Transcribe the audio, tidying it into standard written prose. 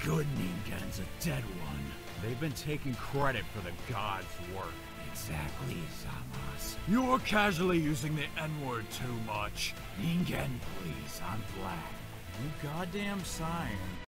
good Ningen's a dead one. They've been taking credit for the gods' work. Exactly, Zamos. You're casually using the N-word too much. Ningen, please, I'm black. You goddamn Saiyan.